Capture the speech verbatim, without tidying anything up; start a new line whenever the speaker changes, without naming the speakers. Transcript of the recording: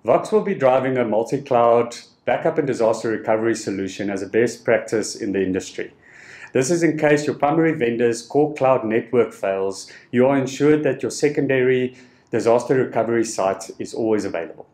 Vox will be driving a multi-cloud backup and disaster recovery solution as a best practice in the industry. This is in case your primary vendor's core cloud network fails, you are ensured that your secondary disaster recovery site is always available.